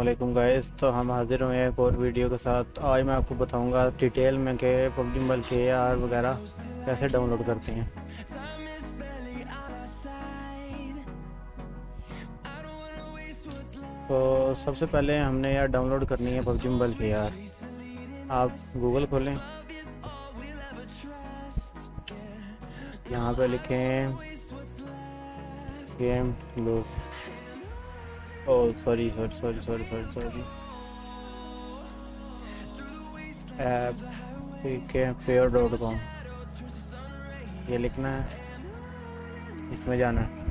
वालेकुम गाइस। तो हम हाजिर हुए हैं एक और वीडियो के साथ। आज मैं आपको बताऊंगा डिटेल में कि पबजी मोबाइल के AR वगैरह कैसे डाउनलोड करते हैं। तो सबसे पहले हमने यार डाउनलोड करनी है पबजी मोबाइल के AR। आप गूगल खोलें, यहाँ पे लिखें game loop. Oh sorry sorry sorry sorry sorry sorry app पेयर.com ये लिखना है, इसमें जाना है,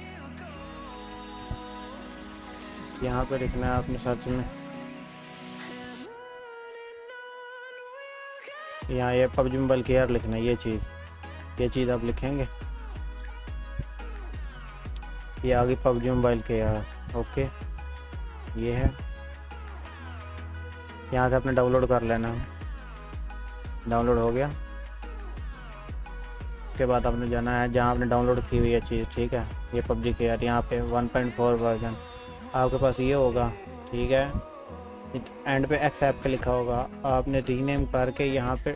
यहाँ पे लिखना है आपने सर्च में, यहाँ ये पबजी मोबाइल के AR लिखना है। ये चीज़ आप लिखेंगे, ये आगे पबजी मोबाइल के AR। ओके, ये है, यहाँ से आपने डाउनलोड कर लेना है। डाउनलोड हो गया, उसके बाद आपने जाना है जहाँ आपने डाउनलोड की हुई है चीज़। ठीक है, ये पबजी के AR यहाँ पे 1.4 वर्जन आपके पास ये होगा। ठीक है, एंड पे एक्सेप्ट लिखा होगा, आपने रीनेम करके यहाँ पे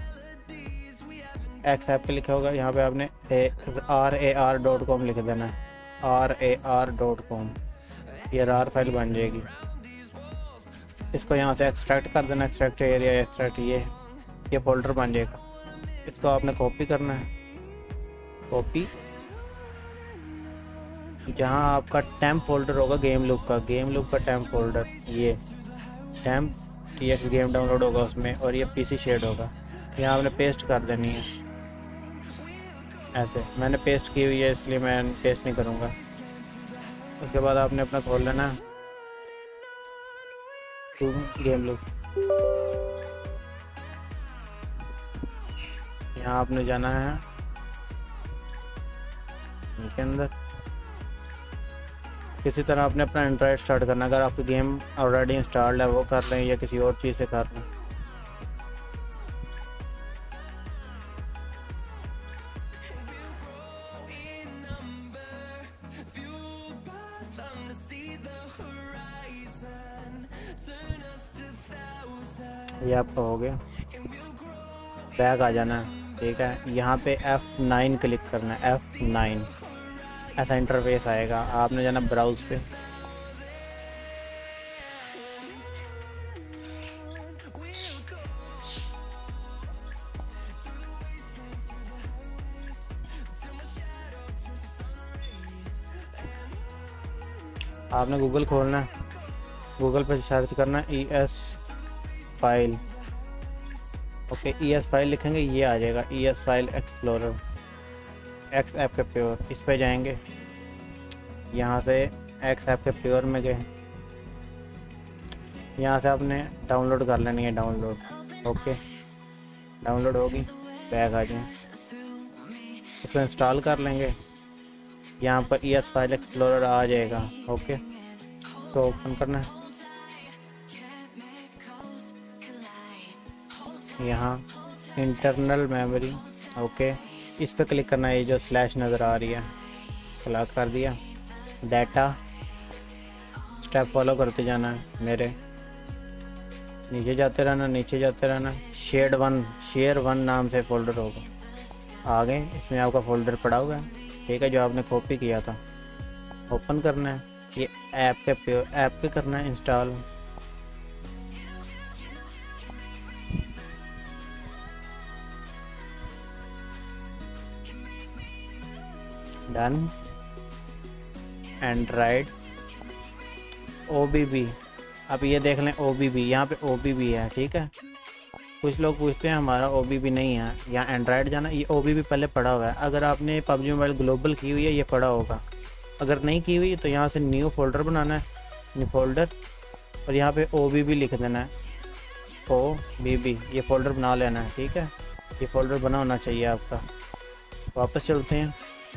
एक्सेप्ट लिखा होगा, यहाँ पे आपने RAR.com लिख देना है, RAR.com। ये RAR फाइल बन जाएगी। इसको यहाँ से एक्सट्रैक्ट कर देना, एक्सट्रैक्ट एरिया एक्सट्रैक्ट, ये फोल्डर बन जाएगा। इसको आपने कॉपी करना है, कॉपी जहाँ आपका टेम्प फोल्डर होगा गेम लूप का टेम्प फोल्डर, ये टेम्प TX गेम डाउनलोड होगा उसमें, और ये PC शेड होगा। यहाँ आपने पेस्ट कर देनी है ऐसे। मैंने पेस्ट की हुई है इसलिए मैं पेस्ट नहीं करूँगा। उसके बाद आपने अपना खोल लेना है गेम लूप। यहाँ आपने जाना है इसके अंदर, किसी तरह आपने अपना एंड्रॉयड स्टार्ट करना। अगर आपकी गेम ऑलरेडी इंस्टॉल्ड है वो कर लें, या किसी और चीज़ से कर लें। ये आपका हो गया, बैक आ जाना है। ठीक है, यहाँ पे F9 क्लिक करना है, F9 ऐसा इंटरफेस आएगा। आपने जाना ब्राउज पे, आपने गूगल खोलना है, गूगल पे सर्च करना है ES file. Okay, ES file लिखेंगे, ये आ जाएगा ES file explorer XFAP pure. इस पे जाएंगे, यहाँ से XFAP प्योर में गए, यहाँ से आपने डाउनलोड कर लेनी है, डाउनलोड। ओके, डाउनलोड होगी, बैक आ जाए, इसको इंस्टॉल कर लेंगे। यहाँ पर ES फाइल एक्सप्लोरर आ जाएगा। ओके, तो ओपन करना है, यहाँ इंटरनल मेमोरी। ओके, इस पे क्लिक करना है, ये जो स्लैश नज़र आ रही है, क्लिक कर दिया। डाटा स्टेप फॉलो करते जाना है, मेरे नीचे जाते रहना। शेयर वन नाम से फोल्डर होगा आगे, इसमें आपका फोल्डर पड़ा हुआ है। ठीक है, जो आपने कॉपी किया था। ओपन करना है, ये ऐप पे करना है इंस्टॉल। डन। एंड्रॉयड OBB, अब ये देख लें OBB, यहाँ पे OBB है। ठीक है, कुछ लोग पूछते हैं हमारा OBB नहीं है। यहाँ एंड्रॉयड जाना, ये OBB पहले पड़ा हुआ है। अगर आपने पबजी मोबाइल ग्लोबल की हुई है ये पड़ा होगा, अगर नहीं की हुई तो यहाँ से न्यू फोल्डर बनाना है, न्यू फोल्डर, और यहाँ पे OBB लिख देना है, OBB, ये फोल्डर बना लेना है। ठीक है, ये फोल्डर बना होना चाहिए आपका। वापस चलते हैं,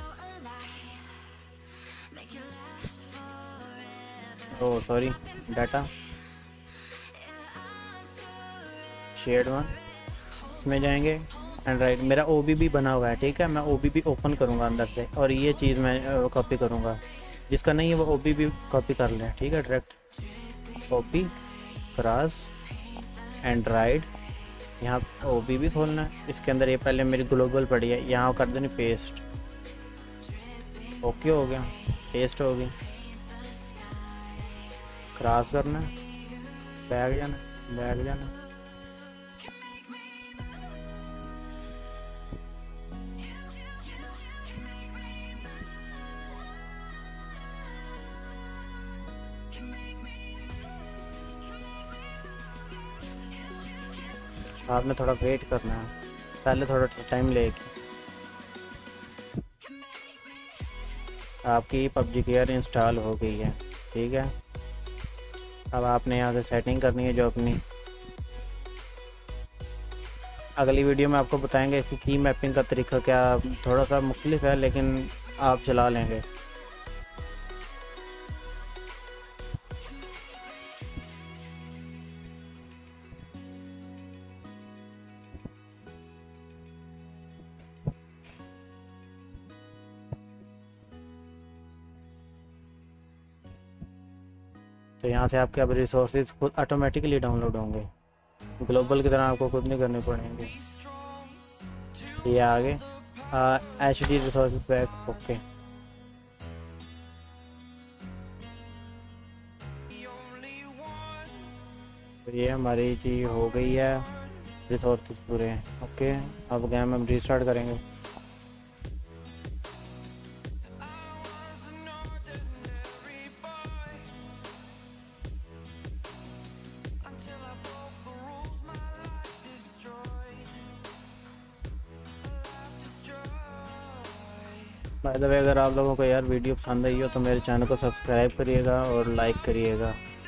oh sorry, data shared one, इसमें जाएंगे। एंड्रॉइड मेरा OBB बना हुआ है। ठीक है, मैं OBB ओपन करूँगा अंदर से, और ये चीज़ मैं कॉपी करूँगा। जिसका नहीं है वो OBB कॉपी कर लें। ठीक है, डायरेक्ट कॉपी क्रॉस एंड्रॉइड, यहाँ ओबी भी खोलना है। इसके अंदर ये पहले मेरी ग्लोबल पड़ी है, यहाँ कर देनी पेस्ट। ओके हो गया, पेस्ट हो गई। क्रॉस करना है, बैक जाना, बैक जाना। आपने थोड़ा वेट करना है, पहले थोड़ा टाइम लेगी। आपकी पबजी केयर इंस्टॉल हो गई है, ठीक है। अब आपने यहाँ से सेटिंग करनी है जो अपनी। अगली वीडियो में आपको बताएंगे इसकी की मैपिंग का तरीका क्या, थोड़ा सा मुख्तलिफ है लेकिन आप चला लेंगे। तो यहाँ से आपके अब रिसोर्सेज खुद ऑटोमेटिकली डाउनलोड होंगे, ग्लोबल की तरह आपको खुद नहीं करने पड़ेंगे। ये आगे HD रिसोर्सेज पैक, ओके। तो ये हमारी चीज हो गई है, रिसोर्सेज पूरे हैं, ओके। अब गेम हम रीस्टार्ट करेंगे। बाय द वे, अगर आप लोगों को यार वीडियो पसंद आई हो तो मेरे चैनल को सब्सक्राइब करिएगा और लाइक करिएगा।